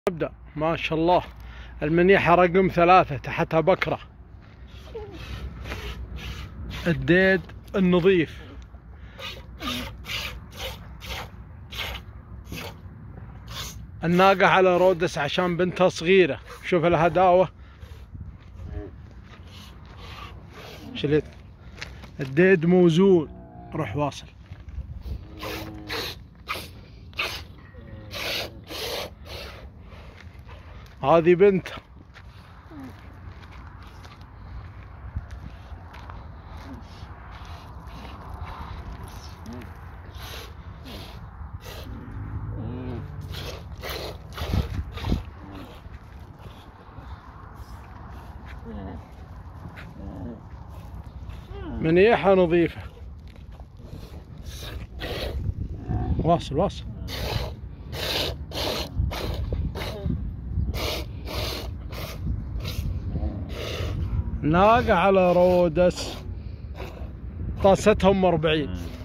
نبدأ. ما شاء الله المنيحة رقم 3 تحتها بكرة. الديد النظيف. الناقة على رودس عشان بنتها صغيرة. شوف الهداوة. شلت الديد موزون. روح واصل. هذه بنتها. منيحة نظيفة. واصل واصل. ناقة على رودس طاستهم 40.